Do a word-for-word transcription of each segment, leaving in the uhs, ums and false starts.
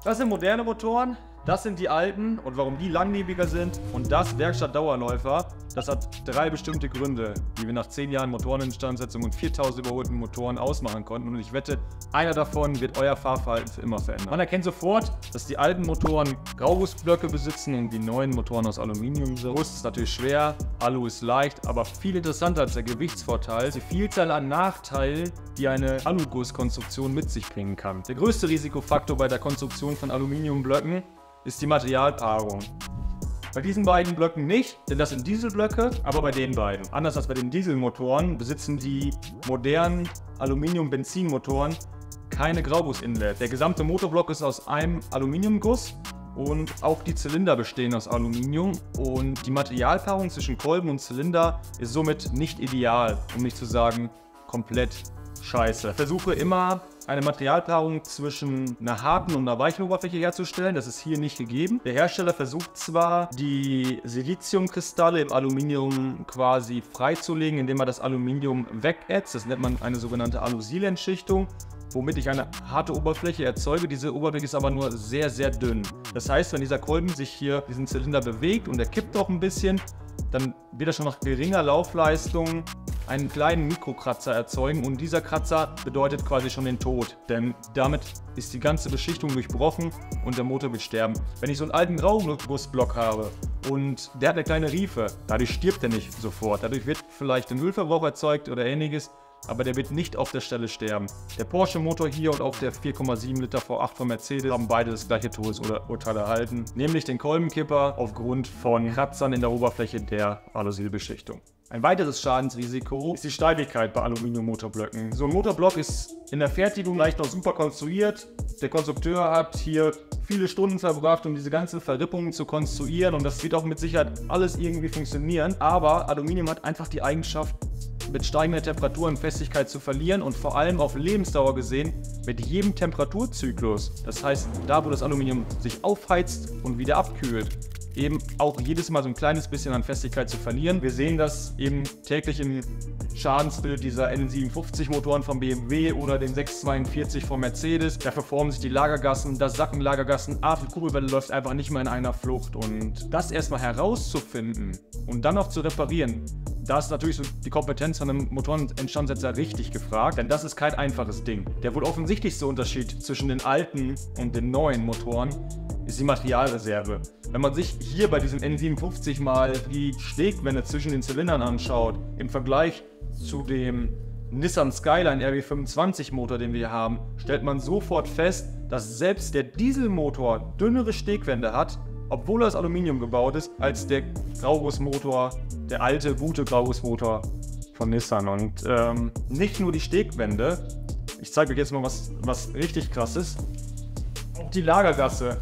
Das sind moderne Motoren, das sind die alten und warum die langlebiger sind und das Werkstattdauerläufer, das hat drei bestimmte Gründe, die wir nach zehn Jahren Motoreninstandsetzung und viertausend überholten Motoren ausmachen konnten und ich wette, einer davon wird euer Fahrverhalten für immer verändern. Man erkennt sofort, dass die alten Motoren Graugussblöcke besitzen und die neuen Motoren aus Aluminium sind. Guss ist natürlich schwer, Alu ist leicht, aber viel interessanter als der Gewichtsvorteil ist die Vielzahl an Nachteilen, die eine Alugusskonstruktion mit sich bringen kann. Der größte Risikofaktor bei der Konstruktion von Aluminiumblöcken ist die Materialpaarung. Bei diesen beiden Blöcken nicht, denn das sind Dieselblöcke, aber bei den beiden. Anders als bei den Dieselmotoren besitzen die modernen Aluminium-Benzinmotoren keine Grauguss-Inlet. Der gesamte Motorblock ist aus einem Aluminiumguss und auch die Zylinder bestehen aus Aluminium und die Materialpaarung zwischen Kolben und Zylinder ist somit nicht ideal, um nicht zu sagen komplett scheiße. Ich versuche immer eine Materialpaarung zwischen einer harten und einer weichen Oberfläche herzustellen. Das ist hier nicht gegeben. Der Hersteller versucht zwar, die Siliziumkristalle im Aluminium quasi freizulegen, indem er das Aluminium wegätzt. Das nennt man eine sogenannte Alusilentschichtung, womit ich eine harte Oberfläche erzeuge. Diese Oberfläche ist aber nur sehr, sehr dünn. Das heißt, wenn dieser Kolben sich hier diesen Zylinder bewegt und er kippt auch ein bisschen, dann wird er schon nach geringer Laufleistung einen kleinen Mikrokratzer erzeugen und dieser Kratzer bedeutet quasi schon den Tod, denn damit ist die ganze Beschichtung durchbrochen und der Motor wird sterben. Wenn ich so einen alten Graugussblock habe und der hat eine kleine Riefe, dadurch stirbt er nicht sofort, dadurch wird vielleicht ein Ölverbrauch erzeugt oder ähnliches, aber der wird nicht auf der Stelle sterben. Der Porsche-Motor hier und auch der vier Komma sieben Liter V acht von Mercedes haben beide das gleiche Todesurteil erhalten, nämlich den Kolbenkipper aufgrund von Kratzern in der Oberfläche der Alusilbeschichtung. Ein weiteres Schadensrisiko ist die Steifigkeit bei Aluminiummotorblöcken. So ein Motorblock ist in der Fertigung leicht noch super konstruiert. Der Konstrukteur hat hier viele Stunden verbracht, um diese ganzen Verrippungen zu konstruieren und das wird auch mit Sicherheit alles irgendwie funktionieren. Aber Aluminium hat einfach die Eigenschaft, mit steigender Temperatur und Festigkeit zu verlieren und vor allem auf Lebensdauer gesehen mit jedem Temperaturzyklus. Das heißt, da wo das Aluminium sich aufheizt und wieder abkühlt, eben auch jedes Mal so ein kleines bisschen an Festigkeit zu verlieren. Wir sehen das eben täglich im Schadensbild dieser N siebenundfünfzig Motoren von B M W oder den sechshundertzweiundvierzig von Mercedes. Da verformen sich die Lagergassen, das sacken Lagergassen ab, die Kurbelwelle läuft einfach nicht mehr in einer Flucht. Und das erstmal herauszufinden und dann noch zu reparieren, da ist natürlich so die Kompetenz von einem Motoreninstandsetzer richtig gefragt, denn das ist kein einfaches Ding. Der wohl offensichtlichste Unterschied zwischen den alten und den neuen Motoren ist die Materialreserve. Wenn man sich hier bei diesem N siebenundfünfzig mal die Stegwände zwischen den Zylindern anschaut, im Vergleich zu dem Nissan Skyline R B fünfundzwanzig Motor, den wir hier haben, stellt man sofort fest, dass selbst der Dieselmotor dünnere Stegwände hat, obwohl er aus Aluminium gebaut ist, als der Graugussmotor, der alte, gute Graugussmotor von Nissan. Und ähm, nicht nur die Stegwände, ich zeige euch jetzt mal was, was richtig krass ist, auch die Lagergasse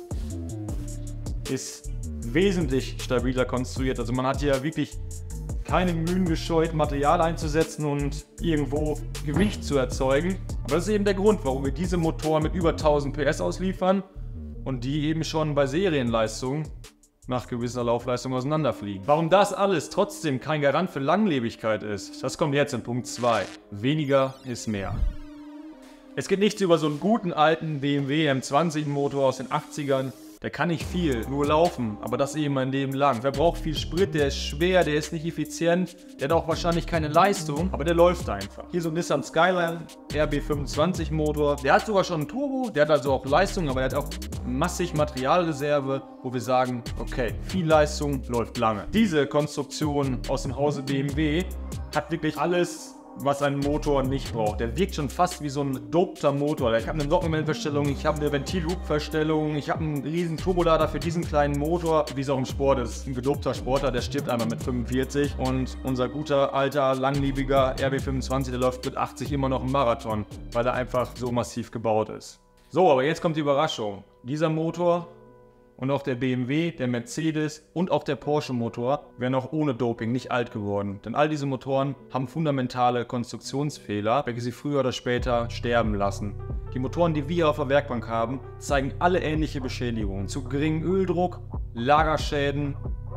ist wesentlich stabiler konstruiert. Also man hat hier wirklich keine Mühen gescheut, Material einzusetzen und irgendwo Gewicht zu erzeugen. Aber das ist eben der Grund, warum wir diese Motoren mit über tausend P S ausliefern und die eben schon bei Serienleistung nach gewisser Laufleistung auseinanderfliegen. Warum das alles trotzdem kein Garant für Langlebigkeit ist, das kommt jetzt in Punkt zwei. Weniger ist mehr. Es geht nichts über so einen guten alten B M W M zwanzig Motor aus den achtzigern. Der kann nicht viel, nur laufen, aber das eben mein Leben lang. Der braucht viel Sprit, der ist schwer, der ist nicht effizient, der hat auch wahrscheinlich keine Leistung, aber der läuft einfach. Hier so ein Nissan Skyline R B fünfundzwanzig Motor, der hat sogar schon einen Turbo, der hat also auch Leistung, aber der hat auch massig Materialreserve, wo wir sagen, okay, viel Leistung läuft lange. Diese Konstruktion aus dem Hause B M W hat wirklich alles, was ein Motor nicht braucht. Der wirkt schon fast wie so ein dopter Motor. Ich habe eine Nockenwellenverstellung, ich habe eine Ventilloop-Verstellung, ich habe einen riesen Turbolader für diesen kleinen Motor, wie es auch im Sport ist. Ein gedopter Sportler, der stirbt einmal mit fünfundvierzig und unser guter, alter, langlebiger R B fünfundzwanzig, der läuft mit achtzig immer noch im Marathon, weil er einfach so massiv gebaut ist. So, aber jetzt kommt die Überraschung. Dieser Motor und auch der B M W, der Mercedes und auch der Porsche-Motor wären auch ohne Doping nicht alt geworden. Denn all diese Motoren haben fundamentale Konstruktionsfehler, welche sie früher oder später sterben lassen. Die Motoren, die wir auf der Werkbank haben, zeigen alle ähnliche Beschädigungen. Zu geringem Öldruck, Lagerschäden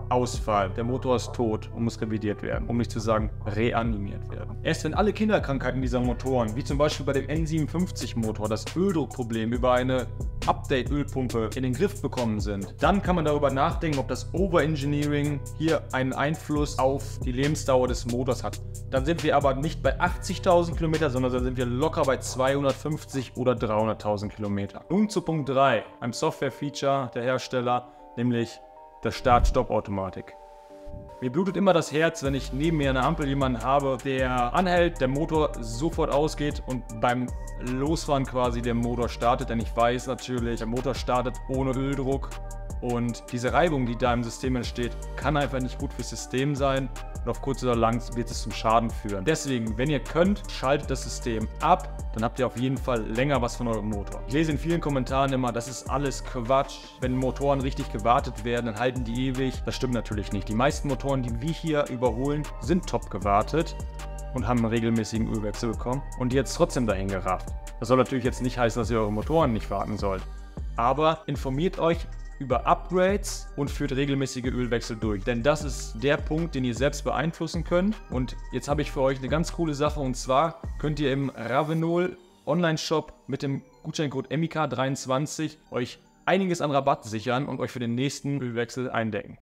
Ausfall. Der Motor ist tot und muss revidiert werden, um nicht zu sagen reanimiert werden. Erst wenn alle Kinderkrankheiten dieser Motoren, wie zum Beispiel bei dem N siebenundfünfzig Motor, das Öldruckproblem über eine Update-Ölpumpe in den Griff bekommen sind, dann kann man darüber nachdenken, ob das Overengineering hier einen Einfluss auf die Lebensdauer des Motors hat. Dann sind wir aber nicht bei achtzigtausend Kilometer, sondern dann sind wir locker bei zweihundertfünfzig oder dreihunderttausend Kilometer. Nun zu Punkt drei, einem Software-Feature der Hersteller, nämlich der Start-Stopp-Automatik. Mir blutet immer das Herz, wenn ich neben mir an der Ampel jemanden habe, der anhält, der Motor sofort ausgeht und beim Losfahren quasi der Motor startet, denn ich weiß natürlich, der Motor startet ohne Öldruck und diese Reibung, die da im System entsteht, kann einfach nicht gut fürs System sein und auf kurz oder lang wird es zum Schaden führen. Deswegen, wenn ihr könnt, schaltet das System ab, dann habt ihr auf jeden Fall länger was von eurem Motor. Ich lese in vielen Kommentaren immer, das ist alles Quatsch. Wenn Motoren richtig gewartet werden, dann halten die ewig. Das stimmt natürlich nicht. Die meisten Motoren, die wir hier überholen, sind top gewartet und haben einen regelmäßigen Ölwechsel bekommen und jetzt trotzdem dahin gerafft. Das soll natürlich jetzt nicht heißen, dass ihr eure Motoren nicht warten sollt. Aber informiert euch über Upgrades und führt regelmäßige Ölwechsel durch. Denn das ist der Punkt, den ihr selbst beeinflussen könnt. Und jetzt habe ich für euch eine ganz coole Sache und zwar könnt ihr im Ravenol Online-Shop mit dem Gutscheincode M I K dreiundzwanzig euch einiges an Rabatt sichern und euch für den nächsten Ölwechsel eindecken.